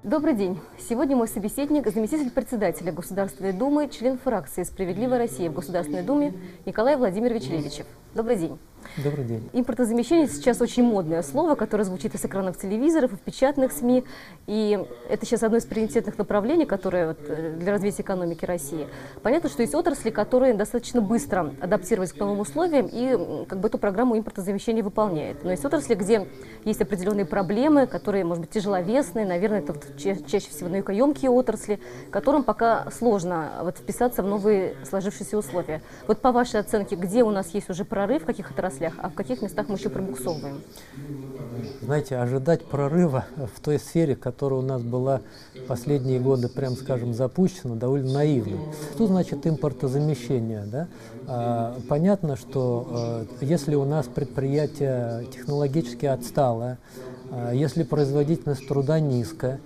Добрый день. Сегодня мой собеседник, заместитель председателя Государственной Думы, член фракции «Справедливая Россия» в Государственной Думе Николай Владимирович Левичев. Добрый день. Добрый день. Импортозамещение сейчас очень модное слово, которое звучит и с экранов телевизоров, и в печатных СМИ. И это сейчас одно из приоритетных направлений, которое для развития экономики России. Понятно, что есть отрасли, которые достаточно быстро адаптировались к новым условиям и эту программу импортозамещения выполняют. Но есть отрасли, где есть определенные проблемы, которые, может быть, тяжеловесные, наверное, это чаще всего наукоемкие отрасли, которым пока сложно вписаться в новые сложившиеся условия. Вот по вашей оценке, где у нас есть уже прорыв, в каких отраслях, а в каких местах мы еще пробуксовываем? Знаете, ожидать прорыва в той сфере, которая у нас была последние годы, прям скажем, запущена, довольно наивно. Что значит импортозамещение? Да? Понятно, что если у нас предприятие технологически отсталое, если производительность труда низкая,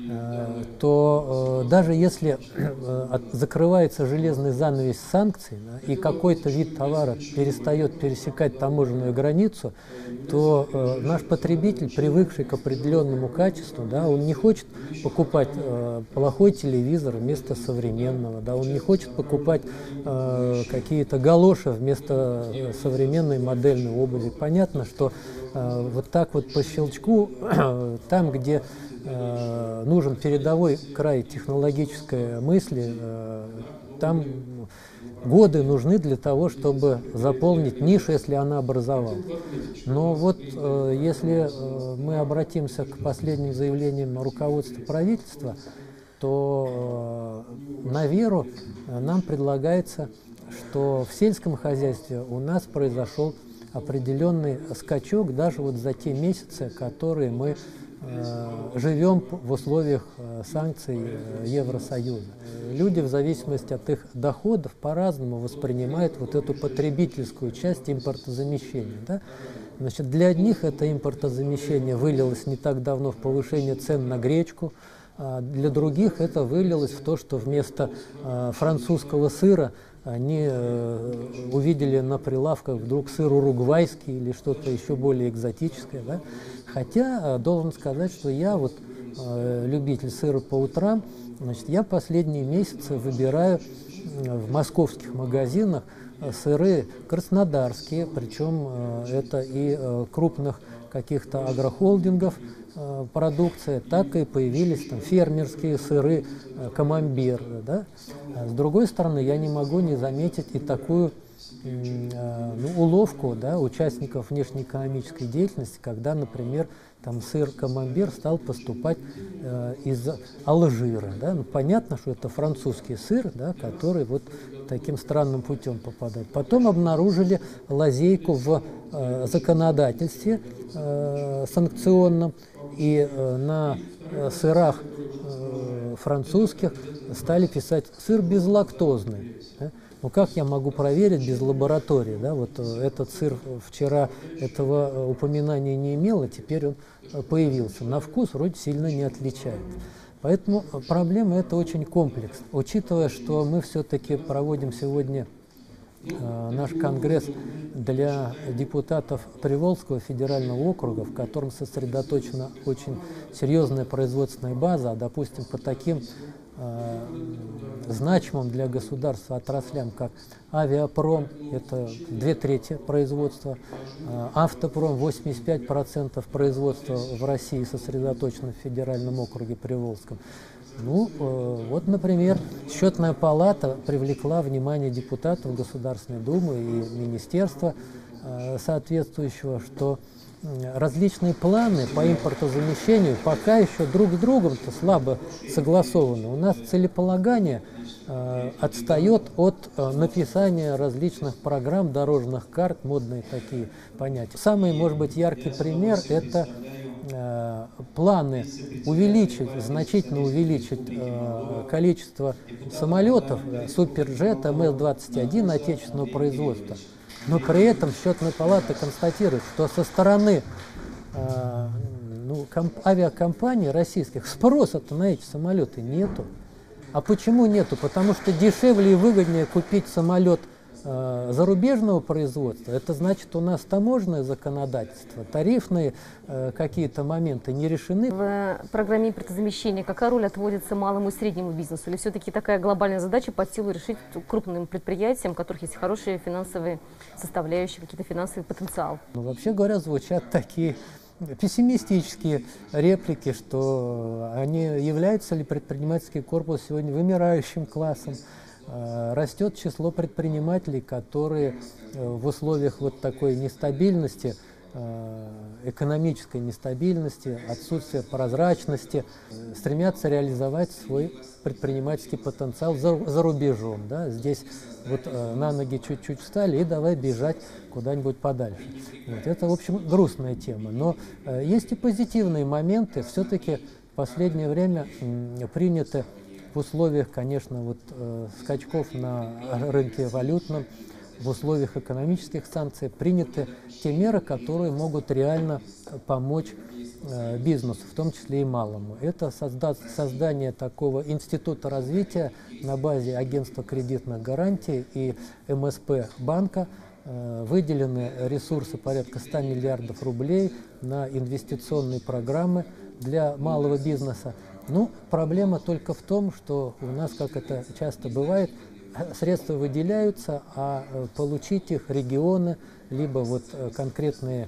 то даже если закрывается железный занавес санкций, да, и какой-то вид товара перестает пересекать таможенную границу, то наш потребитель, привыкший к определенному качеству, да, он не хочет покупать плохой телевизор вместо современного, да, он не хочет покупать какие-то галоши вместо современной модельной обуви. Понятно, что вот так вот по щелчку, там, где нужен передовой край технологической мысли, там годы нужны для того, чтобы заполнить нишу, если она образовалась. Но вот если мы обратимся к последним заявлениям руководства правительства, то на веру нам предлагается, что в сельском хозяйстве у нас произошел определенный скачок даже вот за те месяцы, которые мы живем в условиях санкций Евросоюза. Люди в зависимости от их доходов по-разному воспринимают вот эту потребительскую часть импортозамещения. Да? Значит, для одних это импортозамещение вылилось не так давно в повышение цен на гречку, а для других это вылилось в то, что вместо французского сыра они увидели на прилавках вдруг сыр уругвайский или что-то еще более экзотическое. Да? Хотя должен сказать, что я вот любитель сыра по утрам, значит, я последние месяцы выбираю в московских магазинах сыры краснодарские, причем это и крупных каких-то агрохолдингов продукция, так и появились там фермерские сыры камамбер. Да? С другой стороны, я не могу не заметить и такую уловку, да, участников внешнеэкономической деятельности, когда, например, там сыр камамбер стал поступать из Алжира. Да? Ну, понятно, что это французский сыр, да, который вот таким странным путем попадает. Потом обнаружили лазейку в законодательстве санкционном, и на сырах французских стали писать «сыр безлактозный». Да? Ну как я могу проверить без лаборатории? Да? Вот этот сыр вчера этого упоминания не имел, а теперь он появился. На вкус вроде сильно не отличается. Поэтому проблема эта очень комплексная. Учитывая, что мы все-таки проводим сегодня наш конгресс для депутатов Приволжского федерального округа, в котором сосредоточена очень серьезная производственная база, допустим, по таким значимым для государства отраслям, как авиапром, это 2/3 производства, автопром, 85% производства в России сосредоточено в федеральном округе Приволжском. Ну, вот, например, Счетная палата привлекла внимание депутатов Государственной Думы и министерства соответствующего, что различные планы по импортозамещению пока еще друг с другом-то слабо согласованы. У нас целеполагание отстает от написания различных программ, дорожных карт, модные такие понятия. Самый, может быть, яркий пример – это планы значительно увеличить количество самолетов Суперджет МС-21 отечественного производства. Но при этом Счетная палата констатирует, что со стороны авиакомпаний российских спроса-то на эти самолеты нету. А почему нету? Потому что дешевле и выгоднее купить самолет зарубежного производства, это значит, у нас таможенное законодательство, тарифные какие-то моменты не решены. В программе импортозамещения какая роль отводится малому и среднему бизнесу? Или все-таки такая глобальная задача под силу решить крупным предприятиям, у которых есть хорошие финансовые составляющие, какие-то финансовый потенциал? Ну, вообще говоря, звучат такие пессимистические реплики, что они являются ли предпринимательский корпус сегодня вымирающим классом. Растет число предпринимателей, которые в условиях вот такой нестабильности, экономической нестабильности, отсутствия прозрачности, стремятся реализовать свой предпринимательский потенциал за рубежом. Да? Здесь вот на ноги чуть-чуть встали и давай бежать куда-нибудь подальше. Вот. Это, в общем, грустная тема. Но есть и позитивные моменты. Все-таки в последнее время приняты в условиях, конечно, вот, скачков на рынке валютном, в условиях экономических санкций приняты те меры, которые могут реально помочь бизнесу, в том числе и малому. Это создание такого института развития на базе агентства кредитных гарантий и МСП банка. Выделены ресурсы порядка 100 миллиардов рублей на инвестиционные программы для малого бизнеса. Ну, проблема только в том, что у нас, как это часто бывает, средства выделяются, а получить их регионы, либо вот конкретные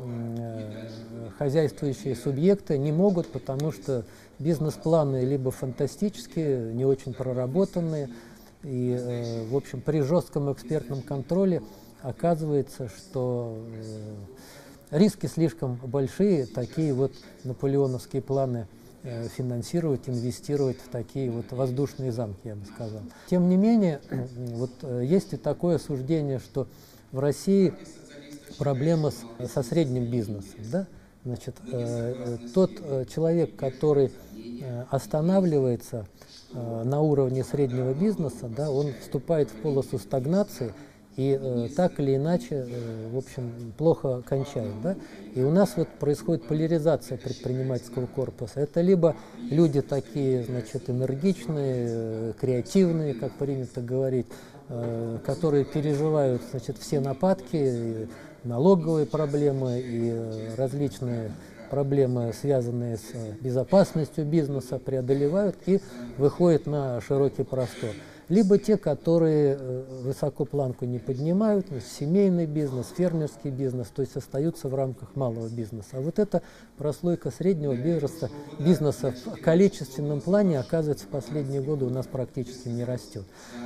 хозяйствующие субъекты не могут, потому что бизнес-планы либо фантастические, не очень проработанные, и, в общем, при жестком экспертном контроле оказывается, что риски слишком большие, такие вот наполеоновские планы финансировать, инвестировать в такие вот воздушные замки, я бы сказал. Тем не менее, вот есть и такое суждение, что в России проблема со средним бизнесом. Да? Значит, тот человек, который останавливается на уровне среднего бизнеса, да, он вступает в полосу стагнации и так или иначе, в общем, плохо кончает. Да? И у нас вот происходит поляризация предпринимательского корпуса. Это либо люди такие, значит, энергичные, креативные, как принято говорить, которые переживают, значит, все нападки, налоговые проблемы и различные проблемы, связанные с безопасностью бизнеса, преодолевают и выходят на широкий простор. Либо те, которые высоко планку не поднимают, семейный бизнес, фермерский бизнес, то есть остаются в рамках малого бизнеса. А вот эта прослойка среднего бизнеса в количественном плане, оказывается, в последние годы у нас практически не растет.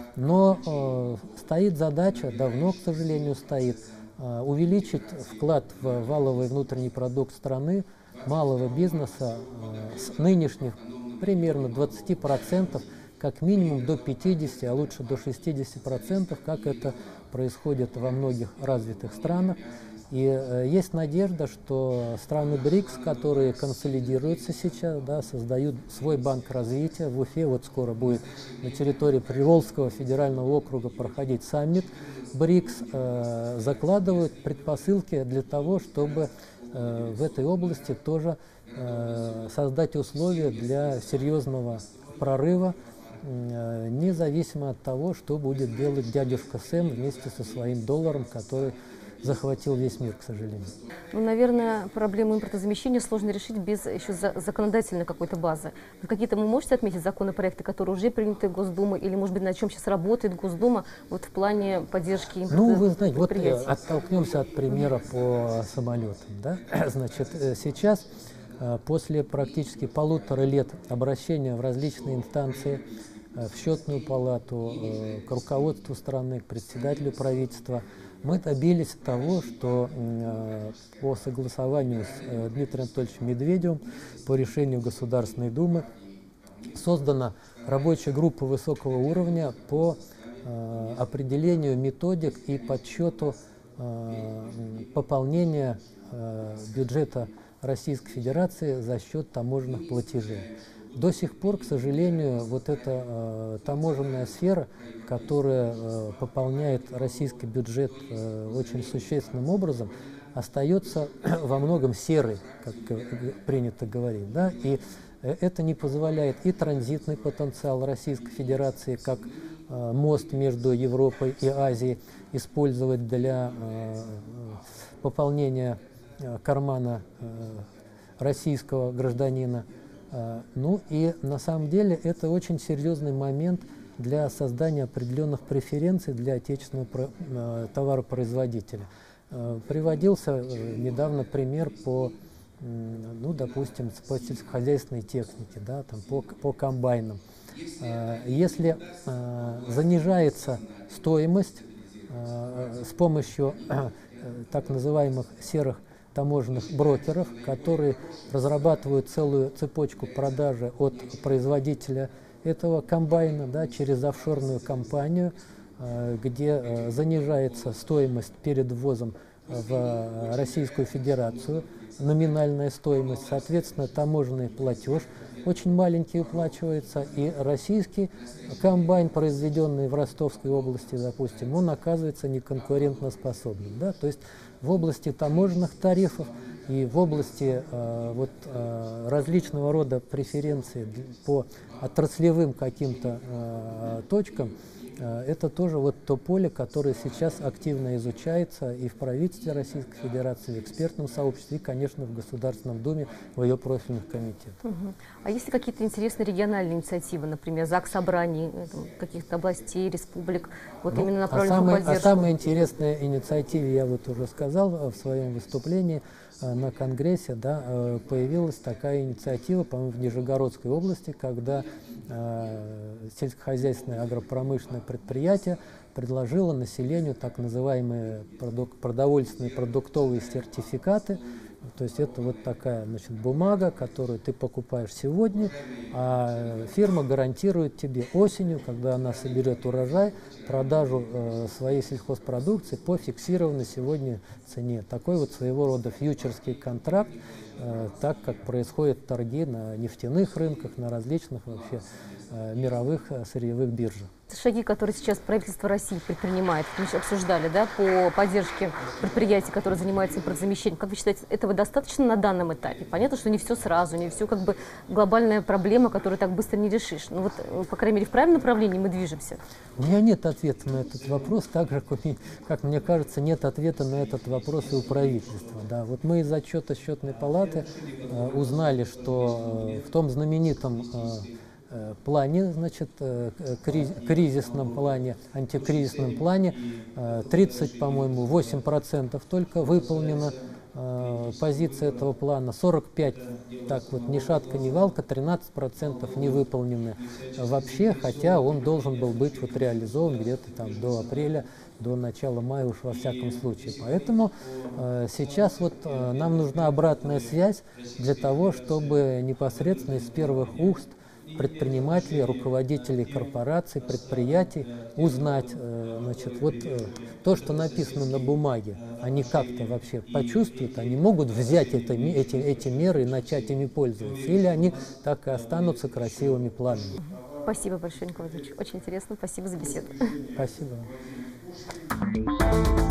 Но стоит задача, давно, к сожалению, стоит, увеличить вклад в валовый внутренний продукт страны малого бизнеса с нынешних примерно 20%, как минимум до 50%, а лучше до 60%, как это происходит во многих развитых странах. И есть надежда, что страны БРИКС, которые консолидируются сейчас, да, создают свой банк развития. В Уфе вот скоро будет на территории Приволжского федерального округа проходить саммит БРИКС, закладывают предпосылки для того, чтобы в этой области тоже создать условия для серьезного прорыва, независимо от того, что будет делать дядюшка Сэм вместе со своим долларом, который захватил весь мир, к сожалению. Ну, наверное, проблему импортозамещения сложно решить без еще законодательной какой-то базы. Какие-то вы можете отметить законопроекты, которые уже приняты Госдумой, или, может быть, на чем сейчас работает Госдума вот в плане поддержки импортозамещения? Ну, вы знаете, вот оттолкнемся от примера по самолетам. Да? Значит, сейчас, после практически 1,5 лет обращения в различные инстанции, в счетную палату, к руководству страны, к председателю правительства, мы добились того, что по согласованию с Дмитрием Анатольевичем Медведевым, по решению Государственной Думы, создана рабочая группа высокого уровня по определению методик и подсчету пополнения бюджета Российской Федерации за счет таможенных платежей. До сих пор, к сожалению, вот эта таможенная сфера, которая пополняет российский бюджет очень существенным образом, остается во многом серой, как принято говорить. Да? И это не позволяет и транзитный потенциал Российской Федерации как мост между Европой и Азией использовать для пополнения кармана российского гражданина. Ну и на самом деле это очень серьезный момент для создания определенных преференций для отечественного товаропроизводителя. Приводился недавно пример по, ну, допустим, по сельскохозяйственной технике, да, там, по комбайнам. Если занижается стоимость с помощью так называемых серых таможенных брокеров, которые разрабатывают целую цепочку продажи от производителя этого комбайна, да, через офшорную компанию, где занижается стоимость перед ввозом в Российскую Федерацию, номинальная стоимость, соответственно, таможенный платеж очень маленький уплачивается, и российский комбайн, произведенный в Ростовской области, допустим, он оказывается неконкурентоспособным. Да? То есть в области таможенных тарифов и в области различного рода преференций по отраслевым каким-то точкам, это тоже вот то поле, которое сейчас активно изучается и в правительстве Российской Федерации, в экспертном сообществе, и, конечно, в Государственном Думе, в ее профильных комитетах. А есть ли какие-то интересные региональные инициативы, например, ЗАГС собраний каких-то областей, республик, вот именно направленных на поддержку? О самой интересной инициативе я вот уже сказал в своем выступлении на Конгрессе, да, появилась такая инициатива, по-моему, в Нижегородской области, когда сельскохозяйственное агропромышленное предприятие предложило населению так называемые продовольственные продуктовые сертификаты. То есть это вот такая, значит, бумага, которую ты покупаешь сегодня, а фирма гарантирует тебе осенью, когда она соберет урожай, продажу своей сельхозпродукции по фиксированной сегодня цене. Такой вот своего рода фьючерский контракт, так как происходят торги на нефтяных рынках, на различных вообще мировых сырьевых биржах. Шаги, которые сейчас правительство России предпринимает, мы же обсуждали, да, по поддержке предприятий, которые занимаются импортозамещением. Как вы считаете, этого достаточно на данном этапе? Понятно, что не все сразу, не все как бы глобальная проблема, которую так быстро не решишь. Но вот, по крайней мере, в правильном направлении мы движемся. У меня нет ответа на этот вопрос, так же, как мне кажется, нет ответа на этот вопрос и у правительства. Да. Вот мы из отчета Счетной палаты узнали, что в том знаменитом плане, значит, кризисном плане, антикризисном плане 30, по-моему, 8% только выполнена позиция этого плана, 45, так вот, ни шатка, ни валка, 13% не выполнены вообще, хотя он должен был быть вот реализован где-то там до апреля, до начала мая уж во всяком случае. Поэтому сейчас вот нам нужна обратная связь для того, чтобы непосредственно из первых уст предпринимателей, руководителей корпораций, предприятий узнать, значит, вот то, что написано на бумаге, они как-то вообще почувствуют, они могут взять эти меры и начать ими пользоваться, или они так и останутся красивыми планами. Спасибо большое, Николай Владимирович. Очень интересно. Спасибо за беседу. Спасибо.